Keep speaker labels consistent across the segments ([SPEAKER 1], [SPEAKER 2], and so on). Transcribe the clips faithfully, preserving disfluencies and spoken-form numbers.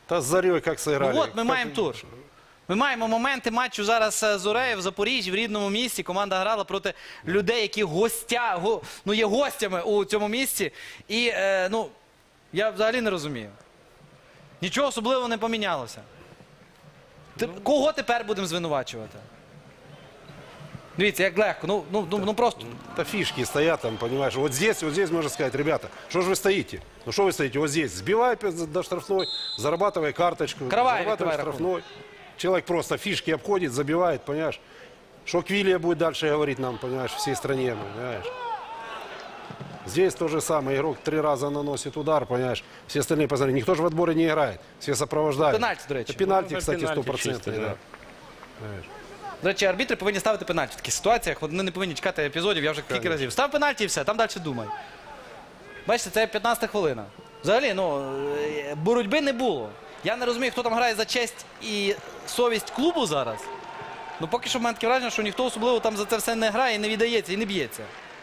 [SPEAKER 1] Та с Зарей как сыграли.
[SPEAKER 2] Ну от, ми
[SPEAKER 1] Как-
[SPEAKER 2] маємо тур. Ми маємо моменти матчу зараз з Зорею в Запоріжжі, в рідному місті. Команда грала проти людей, які гостя, го, ну, є гостями у цьому місті. І, е, ну, я взагалі не розумію. Нічого особливого не помінялося. Ти, кого тепер будемо звинувачувати? Дивіться, як легко. Ну, ну, ну, ну просто.
[SPEAKER 1] Да фишки стоят там, понимаешь. Вот здесь, вот здесь можно сказать, ребята, что же вы стоите? Ну что вы стоите? Вот здесь. Сбивай до штрафной, зарабатывай карточку,
[SPEAKER 2] Каравай,
[SPEAKER 1] зарабатывай
[SPEAKER 2] давай,
[SPEAKER 1] штрафной. Человек просто фишки обходит, забивает, понимаешь. Что Квилия будет дальше говорить нам, понимаешь, всей стране, понимаешь. Здесь то же самое. Игрок три раза наносит удар, понимаешь. Все остальные, посмотри, никто же в отборе не играет. Все сопровождают.
[SPEAKER 2] Пенальти, до речі.
[SPEAKER 1] Это пенальти,
[SPEAKER 3] Ну,
[SPEAKER 1] кстати,
[SPEAKER 3] пенальти
[SPEAKER 1] стопроцентный.
[SPEAKER 3] чисто,
[SPEAKER 1] Да.
[SPEAKER 3] да.
[SPEAKER 1] Понимаешь.
[SPEAKER 2] До речі, арбітри повинні ставити пенальті в таких ситуаціях. Вони не повинні чекати епізодів, я вже кілька
[SPEAKER 1] Конечно.
[SPEAKER 2] разів. Став пенальті і все, там далі думай. Бачите, це п'ятнадцята хвилина. Взагалі, ну, е, боротьби не було. Я не розумію, хто там грає за честь і совість клубу зараз. Ну, поки що в мене таке враження, що ніхто особливо там за це все не грає, і не віддається, і не б'ється.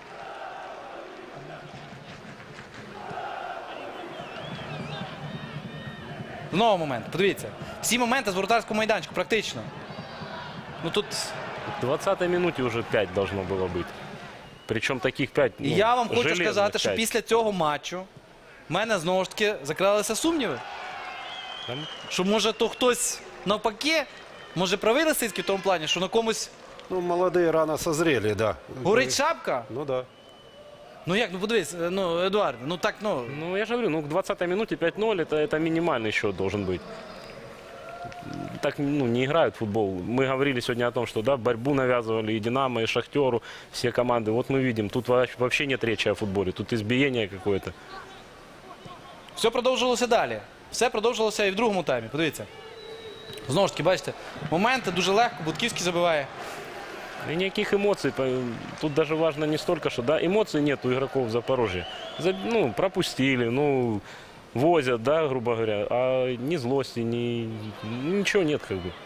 [SPEAKER 2] Знову момент, подивіться. Всі моменти з воротарського майданчику, практично. Ну тут...
[SPEAKER 3] В двадцатой минуте уже пять должно было быть. Причем таких пять,
[SPEAKER 2] І
[SPEAKER 3] ну,
[SPEAKER 2] я вам хочу
[SPEAKER 3] железных
[SPEAKER 2] сказати, що
[SPEAKER 3] пять.
[SPEAKER 2] після цього матчу в мене знову ж таки закралися сумніви.
[SPEAKER 3] Там
[SPEAKER 2] Що може то хтось навпаки, може правий Лисицький в тому плані, що на комусь
[SPEAKER 1] Ну, молодые рано созрели, да.
[SPEAKER 2] горить шапка?
[SPEAKER 1] Ну да.
[SPEAKER 2] Ну як, ну подивись, ну, Едуард, ну так, ну...
[SPEAKER 3] Ну, я же говорю, ну, к двадцатой минуте пять ноль, это, это минимальный счет должен быть. Так, ну, не играют в футбол. Мы говорили сегодня о том, что, да, борьбу навязывали и Динамо, и Шахтеру, все команды. Вот мы видим, тут во- вообще нет речи о футболе, тут избиение какое-то.
[SPEAKER 2] Все продовжилося далі. Все продовжилося і в другому таймі, подивіться. Знову ж таки, бачите, моменти дуже легко, Будківський забиває.
[SPEAKER 3] И никаких эмоций. по- Тут даже важно не столько, что, да, эмоций нет у игроков в Запорожье. За- Ну, пропустили, ну, возят, да, грубо говоря, а ни злости, ни ничего нет, как бы.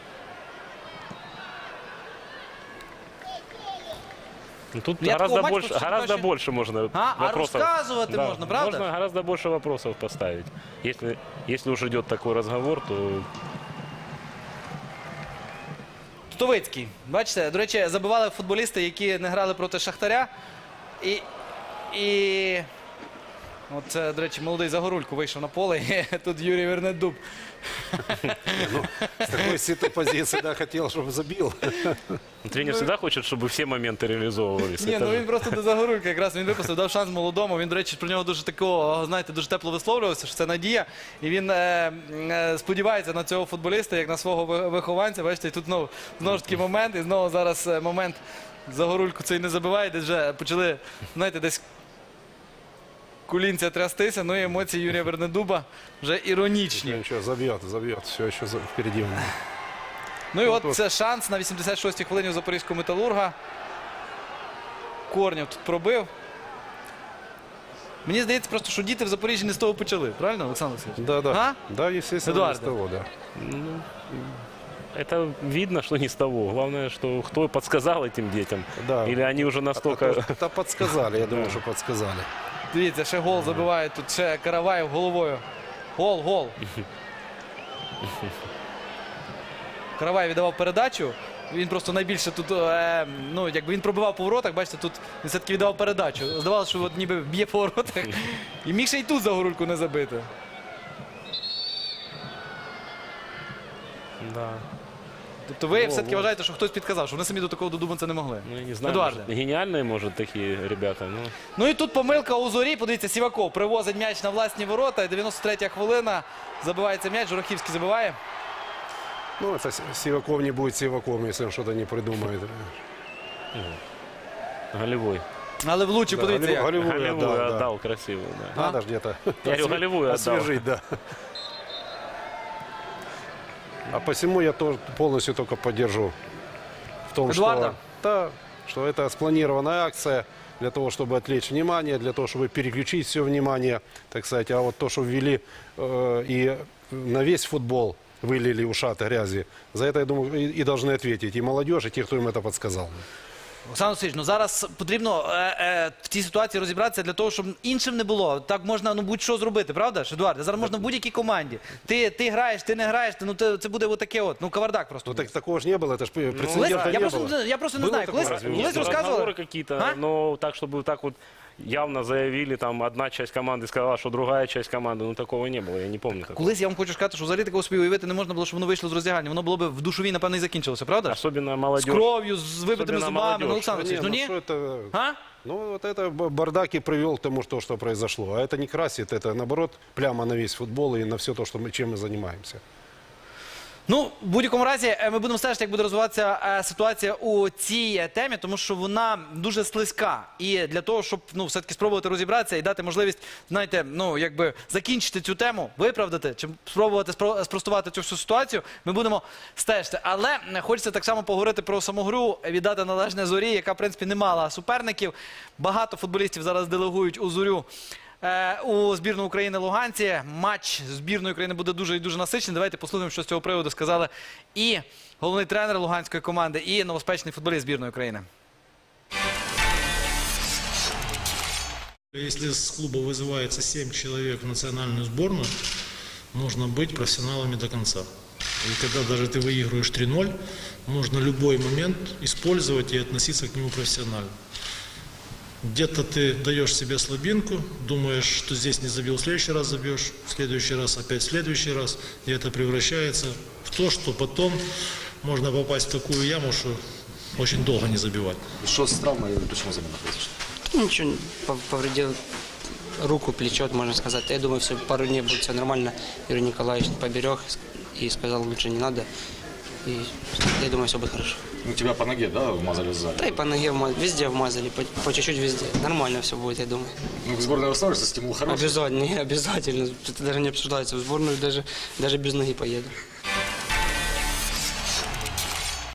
[SPEAKER 3] Ну, Тут
[SPEAKER 2] Я
[SPEAKER 3] гораздо
[SPEAKER 2] такого матча
[SPEAKER 3] больше,
[SPEAKER 2] почти не
[SPEAKER 3] гораздо
[SPEAKER 2] бачив.
[SPEAKER 3] больше можно
[SPEAKER 2] А, а
[SPEAKER 3] вопросов.
[SPEAKER 2] рассказывать можно, правда?
[SPEAKER 3] Можно гораздо больше вопросов поставить. Если, если уж идет такой разговор, то
[SPEAKER 2] Тутовицький. Бачите, до речі, забивали футболісти, які не грали проти Шахтаря. І, і... От, е, до речі, молодий Загорулько вийшов на поле, і тут Юрій Вернедуб.
[SPEAKER 1] Ну, с такой ситой позиции, да, хотел, чтобы забил.
[SPEAKER 3] тренер всегда хочет, чтобы все моменты реализовывались.
[SPEAKER 2] Ні,
[SPEAKER 3] Это
[SPEAKER 2] ну
[SPEAKER 3] же-
[SPEAKER 2] він просто до Загорулька якраз він випустив, дав шанс молодому. Він, до речі, про нього дуже такого, знаєте, дуже тепло висловлювався, що це надія. І він е, е, сподівається на цього футболіста, як на свого ви- вихованця. Бачите, і тут знову, знову ж таки момент, і знову зараз е, момент Загорульку цей не забиває, десь вже почали, знаєте, десь кулінця трястися, ну і емоції Юрія Вернедуба вже іронічні.
[SPEAKER 1] Ничего, забьет, забьет. Все еще за- впереди у него.
[SPEAKER 2] Ну і от це шанс на вісімдесят шостій хвилині у Запорізького Металурга. Корнів тут пробив. Мені здається просто, що діти в Запоріжжі не з того почали. Правильно, Олександр Олексійович?
[SPEAKER 1] Да, да.
[SPEAKER 2] А?
[SPEAKER 1] Да, естественно,
[SPEAKER 2] Эдуард.
[SPEAKER 1] без того, да.
[SPEAKER 3] Ну, это видно, что не с того. Главное, что кто подсказал этим детям.
[SPEAKER 1] Да.
[SPEAKER 3] Или они уже настолько...
[SPEAKER 1] Да подсказали, я думаю, что подсказали.
[SPEAKER 2] Дивіться, ще гол забиває, тут ще Караваєв головою. Гол, гол. Караваєв віддавав передачу. Він просто найбільше тут, е, ну, якби він пробивав по воротах, бачите, тут він все-таки віддавав передачу. Здавалося, що от ніби б'є по воротах. І міг ще й тут Загорульку не забити.
[SPEAKER 3] Да.
[SPEAKER 2] Тобто ви
[SPEAKER 3] Во,
[SPEAKER 2] все-таки
[SPEAKER 3] во.
[SPEAKER 2] вважаєте, що хтось підказав, що вони самі до такого додуматися не могли.
[SPEAKER 3] Ну, я не знаю,
[SPEAKER 2] Эдуарде.
[SPEAKER 3] может, гениальные, может, такие ребята. Ну,
[SPEAKER 2] Ну і тут помилка у Зорі. Подивіться, Сіваков привозить м'яч на власні ворота. І дев'яносто третя хвилина. Забивається м'яч, Журахівський забиває.
[SPEAKER 1] Ну, это С- Сиваков не будет Сиваком, если он что-то не придумает.
[SPEAKER 3] голевой.
[SPEAKER 2] Але влучив,
[SPEAKER 1] Да,
[SPEAKER 2] подивіться як.
[SPEAKER 1] голевую
[SPEAKER 3] Голевую
[SPEAKER 1] отдал, да.
[SPEAKER 3] отдал красиво, да.
[SPEAKER 1] Надо ж где-то
[SPEAKER 3] Я говорю, голевую отдал.
[SPEAKER 1] освежить, да. А посему я тоже полностью только поддержу в том,
[SPEAKER 2] Эдуарда?
[SPEAKER 1] что, да, что это спланированная акция для того, чтобы отвлечь внимание, для того, чтобы переключить все внимание, так сказать. А вот то, что ввели э, и на весь футбол вылили ушат грязи, за это, я думаю, и, и должны ответить и молодежь, и те, кто им это подсказал.
[SPEAKER 2] Олександр Васильович, ну зараз потрібно е, е, в цій ситуації розібратися для того, щоб іншим не було. Так можна ну, будь-що зробити, правда ж, Едуард? Зараз можна в будь-якій команді. Ти, ти граєш, ти не граєш, ти, ну це, це буде отаке от, ну кавардак просто.
[SPEAKER 1] Ну так такого ж не было, это ж
[SPEAKER 2] Колись,
[SPEAKER 1] прецедента
[SPEAKER 2] я,
[SPEAKER 1] не
[SPEAKER 2] просто,
[SPEAKER 1] было.
[SPEAKER 2] я просто не
[SPEAKER 1] Было
[SPEAKER 2] знаю,
[SPEAKER 1] такое
[SPEAKER 2] колись,
[SPEAKER 1] разве?
[SPEAKER 2] колись
[SPEAKER 1] Нет,
[SPEAKER 2] розказували.
[SPEAKER 3] Разговоры какие-то,
[SPEAKER 2] А?
[SPEAKER 3] но так, чтобы так вот явно заявили, там одна часть команды сказала, что другая часть команды, ну такого не было, я не помню такого.
[SPEAKER 2] Колись я вам хочу сказати, що взагалі такого собі уявити не можна було, щоб воно вийшло з роздягальні. Воно було б в душовій, напевно, і закінчилося, правда?
[SPEAKER 3] Особенно
[SPEAKER 2] З
[SPEAKER 3] молодежь.
[SPEAKER 2] кров'ю, з вибитими
[SPEAKER 3] Особливо
[SPEAKER 2] зубами.
[SPEAKER 3] молодіж.
[SPEAKER 2] Ну, Олександр
[SPEAKER 1] Не,
[SPEAKER 2] Васильович, ну
[SPEAKER 1] ну
[SPEAKER 2] ні?
[SPEAKER 1] что это...
[SPEAKER 2] А?
[SPEAKER 1] Ну, вот это б- бардак и привел к тому, что, что произошло. А это не красит, это, наоборот, пляма на весь футбол и на все то, что мы, чем мы занимаемся.
[SPEAKER 2] Ну, в будь-якому разі, е, ми будемо стежити, як буде розвиватися е, ситуація у цій е, темі, тому що вона дуже слизька. І для того, щоб ну, все-таки спробувати розібратися і дати можливість, знаєте, ну, якби закінчити цю тему, виправдати, чи спробувати спро- спростувати цю всю ситуацію, ми будемо стежити. Але е, хочеться так само поговорити про саму гру, віддати належне Зорі, яка, в принципі, не мала суперників. Багато футболістів зараз делегують у Зорю. Е, У збірну України Луганці матч збірної України буде дуже і дуже насичений. Давайте послухаємо, що з цього приводу сказали і головний тренер луганської команди, і новоспечений футболіст збірної України.
[SPEAKER 4] Если с клуба вызывается семь человек в национальную сборную, нужно быть профессионалами до конца. И когда даже ты выигрываешь три ноль, нужно любой момент использовать и относиться к нему профессионально. Где-то ты даешь себе слабинку, думаешь, что здесь не забил, в следующий раз забьешь, в следующий раз опять в следующий раз, и это превращается в то, что потом можно попасть в такую яму, что очень долго не забивать.
[SPEAKER 5] Что с травмой, почему замена произошла?
[SPEAKER 6] Ничего, пов- повредил руку, плечо, можно сказать. Я думаю, все, пару дней будет все нормально. Юрий Николаевич поберег и сказал, лучше не надо. И я думаю, все будет хорошо.
[SPEAKER 5] Ну, тебя по ноге, да, вмазали сзади?
[SPEAKER 6] Да и по ноге вма- везде вмазали, по, по чуть-чуть везде. Нормально все будет, я думаю.
[SPEAKER 5] Ну, в сборной восстановишься, стимул хороший.
[SPEAKER 6] Обязательно, не, обязательно. Это даже не обсуждается. В сборную даже, даже без ноги поеду.